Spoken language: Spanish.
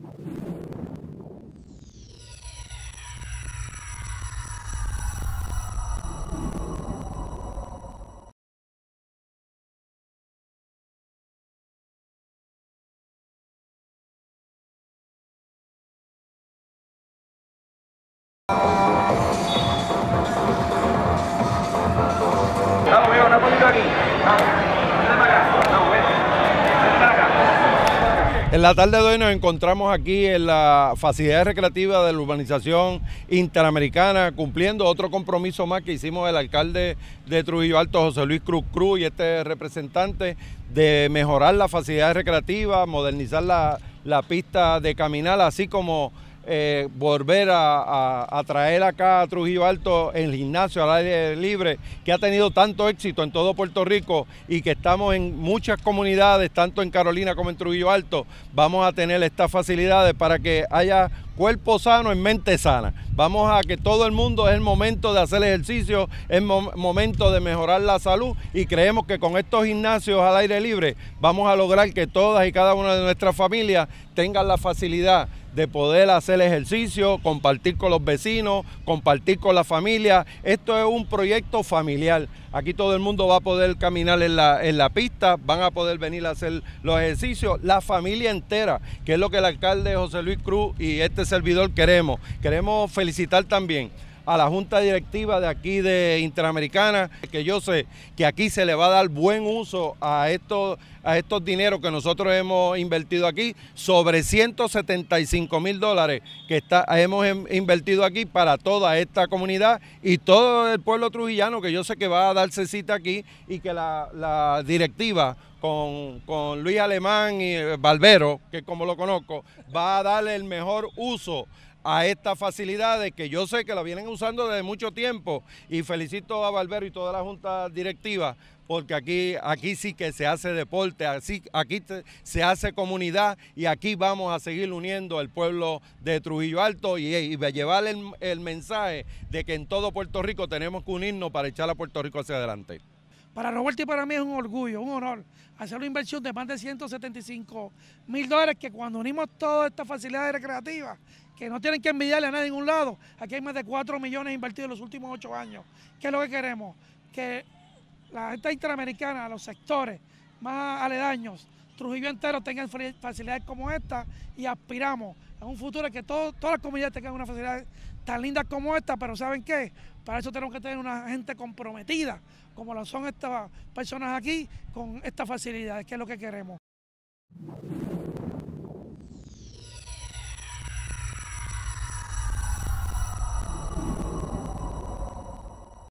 Vamos, viejo, una poquito aquí. Vamos, ven para acá. Vamos, ven para acá. En la tarde de hoy nos encontramos aquí en la facilidad recreativa de la urbanización interamericana, cumpliendo otro compromiso más que hicimos el alcalde de Trujillo Alto, José Luis Cruz Cruz, y este representante, de mejorar la facilidad recreativa, modernizar la pista de caminar, así como volver a traer acá a Trujillo Alto el gimnasio al aire libre, que ha tenido tanto éxito en todo Puerto Rico y que estamos en muchas comunidades, tanto en Carolina como en Trujillo Alto. Vamos a tener estas facilidades para que haya cuerpo sano en mente sana. Vamos a que todo el mundo, es el momento de hacer ejercicio, es momento de mejorar la salud, y creemos que con estos gimnasios al aire libre vamos a lograr que todas y cada una de nuestras familias tengan la facilidad de poder hacer ejercicio, compartir con los vecinos, compartir con la familia. Esto es un proyecto familiar. Aquí todo el mundo va a poder caminar en la pista, van a poder venir a hacer los ejercicios, la familia entera, que es lo que el alcalde José Luis Cruz y este servidor queremos. Queremos felicitar también a la junta directiva de aquí de Interamericana, que yo sé que aquí se le va a dar buen uso a estos dineros que nosotros hemos invertido aquí, sobre $175,000 que hemos invertido aquí para toda esta comunidad y todo el pueblo trujillano, que yo sé que va a darse cita aquí, y que la directiva con Luis Alemán y Barbero, que es como lo conozco, va a darle el mejor uso a estas facilidades, que yo sé que la vienen usando desde mucho tiempo, y felicito a Barbero y toda la junta directiva, porque aquí sí que se hace deporte, aquí se hace comunidad, y aquí vamos a seguir uniendo al pueblo de Trujillo Alto y llevar el mensaje de que en todo Puerto Rico tenemos que unirnos para echar a Puerto Rico hacia adelante. Para Roberto y para mí es un orgullo, un honor hacer una inversión de más de $175,000, que cuando unimos todas estas facilidades recreativas, que no tienen que envidiarle a nadie en un lado, aquí hay más de 4 millones invertidos en los últimos 8 años. ¿Qué es lo que queremos? Que la gente interamericana, los sectores más aledaños, Trujillo entero, tengan facilidades como esta, y aspiramos a un futuro que todas las comunidades tengan una facilidad tan lindas como esta. Pero ¿saben qué? Para eso tenemos que tener una gente comprometida, como lo son estas personas aquí, con estas facilidades, que es lo que queremos.